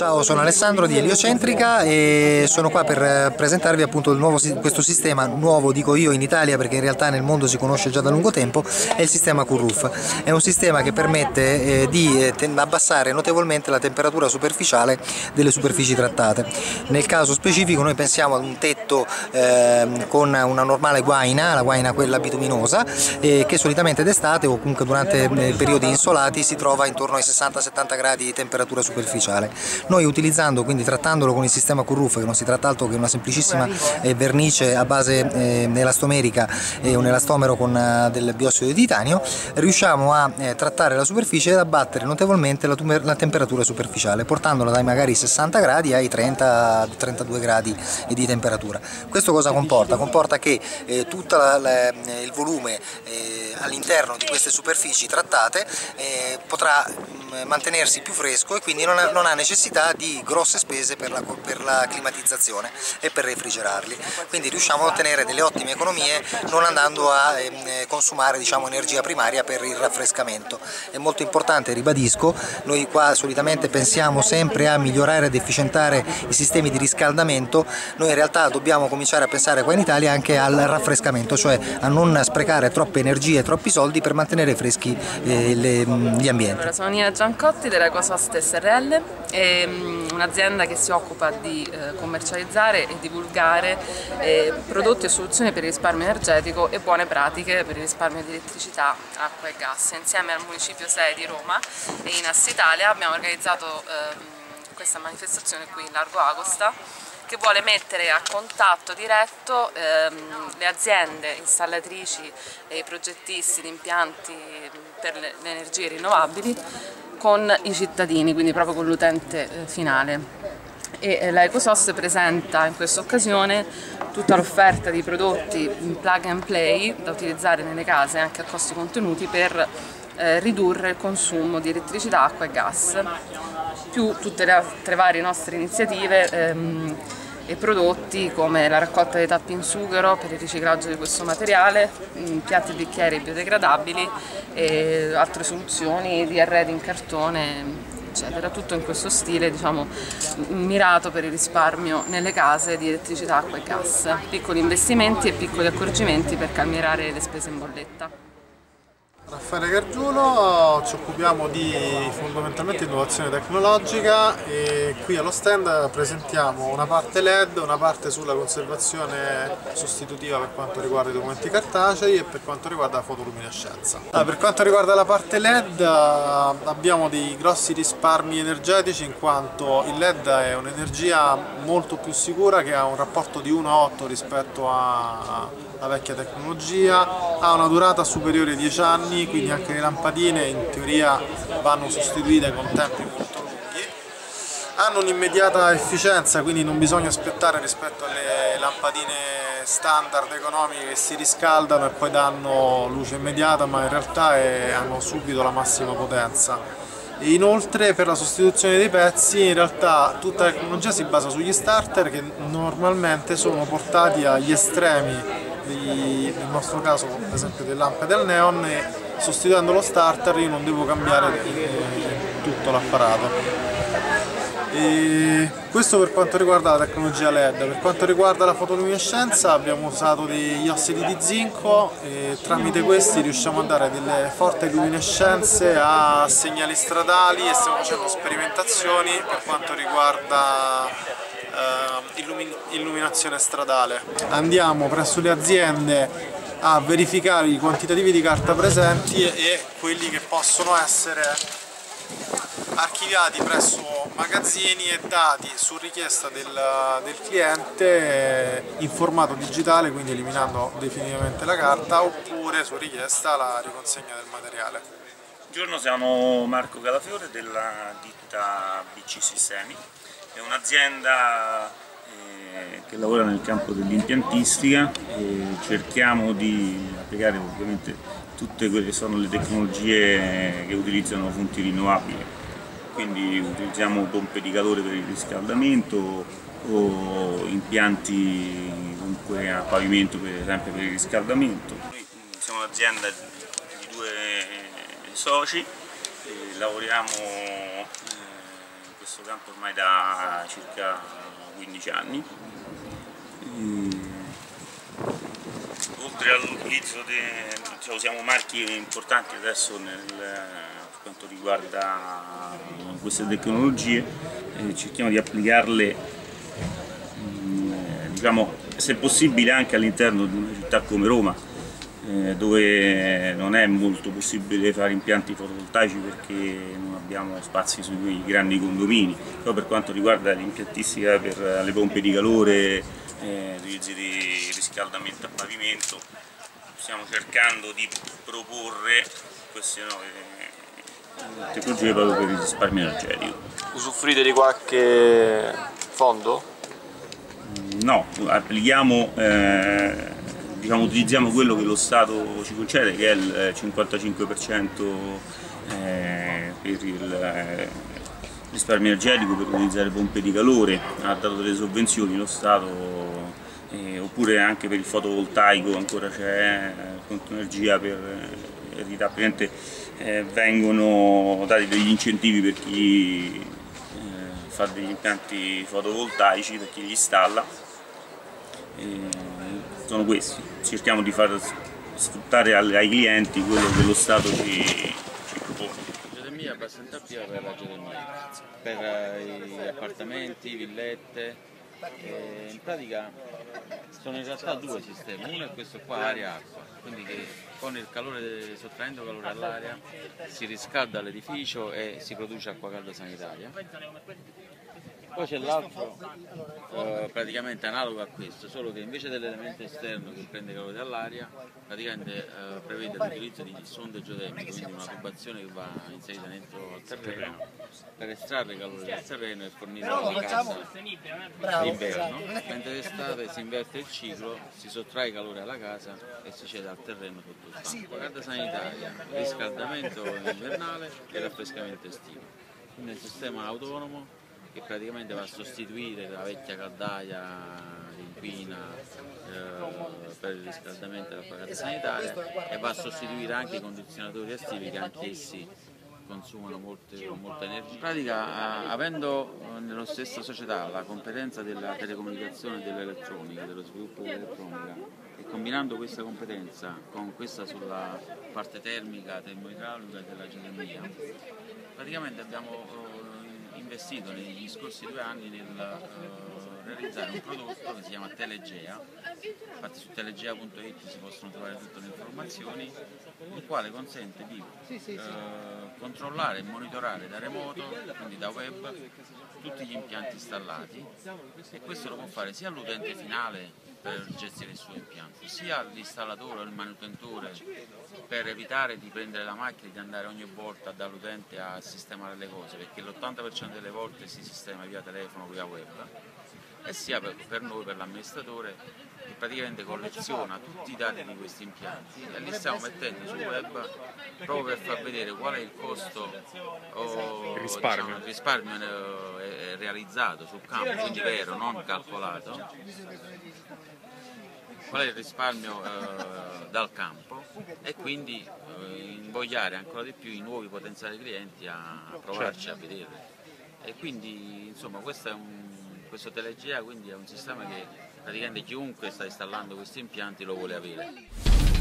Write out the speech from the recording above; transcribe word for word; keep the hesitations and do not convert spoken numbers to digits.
Ciao, sono Alessandro di Eliocentrica e sono qua per presentarvi appunto il nuovo, questo sistema nuovo, dico io, in Italia, perché in realtà nel mondo si conosce già da lungo tempo. È il sistema Coolroof. È un sistema che permette eh, di eh, abbassare notevolmente la temperatura superficiale delle superfici trattate. Nel caso specifico noi pensiamo ad un tetto eh, con una normale guaina, la guaina quella bituminosa, eh, che solitamente d'estate o comunque durante eh, periodi insolati si trova intorno ai sessanta settanta gradi di temperatura superficiale. Noi utilizzando, quindi trattandolo con il sistema Coolroof, che non si tratta altro che una semplicissima eh, vernice a base eh, elastomerica e un elastomero con eh, del biossido di titanio, riusciamo a eh, trattare la superficie ed abbattere notevolmente la, la temperatura superficiale, portandola dai magari sessanta gradi ai trenta trentadue gradi di temperatura. Questo cosa comporta? Comporta che eh, tutto il volume eh, all'interno di queste superfici trattate eh, potrà mh, mantenersi più fresco e quindi non ha, non ha necessità di grosse spese per la, per la climatizzazione e per refrigerarli. Quindi riusciamo a ottenere delle ottime economie non andando a eh, consumare, diciamo, energia primaria per il raffrescamento. È molto importante, ribadisco, noi qua solitamente pensiamo sempre a migliorare ed efficientare i sistemi di riscaldamento. Noi in realtà dobbiamo cominciare a pensare qua in Italia anche al raffrescamento, cioè a non sprecare troppe energie e troppi soldi per mantenere freschi eh, le, gli ambienti. Allora, sono Nina Giancotti della Ecosost S R L, un'azienda che si occupa di eh, commercializzare e divulgare eh, prodotti e soluzioni per il risparmio energetico e buone pratiche per il risparmio di elettricità, acqua e gas. Insieme al Municipio sei di Roma e in Ass Italia abbiamo organizzato eh, questa manifestazione qui in Largo Agosta, che vuole mettere a contatto diretto ehm, le aziende installatrici e i progettisti di impianti per le, le energie rinnovabili con i cittadini, quindi proprio con l'utente eh, finale. E eh, la Ecosost presenta in questa occasione tutta l'offerta di prodotti plug and play da utilizzare nelle case anche a costi contenuti per eh, ridurre il consumo di elettricità, acqua e gas, più tutte le altre varie nostre iniziative ehm, e prodotti come la raccolta dei tappi in sughero per il riciclaggio di questo materiale, piatti e bicchieri biodegradabili e altre soluzioni di arredi in cartone, eccetera. Tutto in questo stile, diciamo, mirato per il risparmio nelle case di elettricità, acqua e gas. Piccoli investimenti e piccoli accorgimenti per calmierare le spese in bolletta. Raffaele Gargiulo, ci occupiamo di fondamentalmente innovazione tecnologica e qui allo stand presentiamo una parte L E D, una parte sulla conservazione sostitutiva per quanto riguarda i documenti cartacei e per quanto riguarda la fotoluminescenza. Allora, per quanto riguarda la parte L E D abbiamo dei grossi risparmi energetici, in quanto il L E D è un'energia molto più sicura che ha un rapporto di uno a otto rispetto alla vecchia tecnologia, ha una durata superiore ai dieci anni, quindi anche le lampadine in teoria vanno sostituite con tempi molto lunghi, hanno un'immediata efficienza, quindi non bisogna aspettare rispetto alle lampadine standard economiche che si riscaldano e poi danno luce immediata, ma in realtà è, hanno subito la massima potenza. E inoltre per la sostituzione dei pezzi in realtà tutta la tecnologia si basa sugli starter che normalmente sono portati agli estremi, di, nel nostro caso per esempio delle lampade al neon, e sostituendo lo starter io non devo cambiare eh, tutto l'apparato. Questo per quanto riguarda la tecnologia L E D. Per quanto riguarda la fotoluminescenza abbiamo usato degli ossidi di zinco e tramite questi riusciamo a dare delle forti luminescenze a segnali stradali e stiamo facendo sperimentazioni per quanto riguarda Uh, illuminazione stradale. Andiamo presso le aziende a verificare i quantitativi di carta presenti e quelli che possono essere archiviati presso magazzini e dati su richiesta del, del cliente in formato digitale, quindi eliminando definitivamente la carta, oppure su richiesta la riconsegna del materiale. Buongiorno, siamo Marco Calafiore della ditta B C Sistemi. È un'azienda eh, che lavora nel campo dell'impiantistica e cerchiamo di applicare ovviamente tutte quelle che sono le tecnologie che utilizzano fonti rinnovabili, quindi utilizziamo pompe di calore per il riscaldamento o impianti comunque a pavimento per esempio per il riscaldamento. Noi siamo un'azienda di due soci e lavoriamo questo campo ormai da circa quindici anni. E oltre all'utilizzo di, cioè, usiamo marchi importanti adesso nel, per quanto riguarda queste tecnologie, eh, cerchiamo di applicarle mh, diciamo, se possibile anche all'interno di una città come Roma, eh, dove non è molto possibile fare impianti fotovoltaici perché non abbiamo spazi sui grandi condomini. Però per quanto riguarda l'impiantistica per le pompe di calore, eh, utilizzi di riscaldamento a pavimento, stiamo cercando di proporre queste nuove tecnologie proprio per il risparmio energetico. Usufruite di qualche fondo? No, applichiamo, eh, diciamo, utilizziamo quello che lo Stato ci concede, che è il cinquantacinque per cento eh, per il eh, risparmio energetico, per utilizzare pompe di calore, ha dato delle sovvenzioni lo Stato. Eh, oppure anche per il fotovoltaico ancora c'è il conto energia per eredità, praticamente eh, vengono dati degli incentivi per chi eh, fa degli impianti fotovoltaici, per chi li installa. Eh, sono questi, cerchiamo di far sfruttare ai, ai clienti quello che lo Stato ci, ci propone. La geotermia è abbastanza attiva per la geotermia, per gli appartamenti, villette. E in pratica sono in realtà due sistemi, uno è questo qua, aria-acqua, quindi che con il calore, sottraendo calore all'aria, si riscalda l'edificio e si produce acqua calda sanitaria. Poi c'è l'altro eh, praticamente analogo a questo, solo che invece dell'elemento esterno che prende calore dall'aria, praticamente eh, prevede l'utilizzo di sonde geotermiche, quindi una tubazione che va inserita dentro al terreno per estrarre calore dal terreno e fornire alla casa d'inverno, mentre d'estate si inverte il ciclo, si sottrae calore alla casa e si cede al terreno tutto il campo. Acqua calda sanitaria, riscaldamento invernale e raffrescamento estivo. Quindi è un sistema autonomo che praticamente va a sostituire la vecchia caldaia di inquina eh, per il riscaldamento della calda sanitaria e va a sostituire anche i condizionatori estivi che anch'essi consumano molte, molta energia. In pratica, avendo nella stessa società la competenza della telecomunicazione e dell'elettronica, dello sviluppo dell'elettronica, e combinando questa competenza con questa sulla parte termica, termoidraulica e della geotermia, praticamente abbiamo investito negli scorsi due anni nel uh, realizzare un prodotto che si chiama Telegea. Infatti su telegea punto it si possono trovare tutte le informazioni, il quale consente di uh, controllare e monitorare da remoto, quindi da web, tutti gli impianti installati, e questo lo può fare sia l'utente finale per gestire il suo impianto, sia l'installatore o il manutentore per evitare di prendere la macchina e di andare ogni volta dall'utente a sistemare le cose, perché l'ottanta per cento delle volte si sistema via telefono, via web, e sia per, per noi, per l'amministratore, che praticamente colleziona tutti i dati di questi impianti e li stiamo mettendo sul web proprio per far vedere qual è il costo o il risparmio, diciamo, il risparmio è realizzato sul campo, quindi vero, non calcolato, qual è il risparmio eh, dal campo, e quindi eh, invogliare ancora di più i nuovi potenziali clienti a provarci a vederli. E quindi insomma questo, è un, questo Telegea quindi è un sistema che praticamente chiunque sta installando questi impianti lo vuole avere.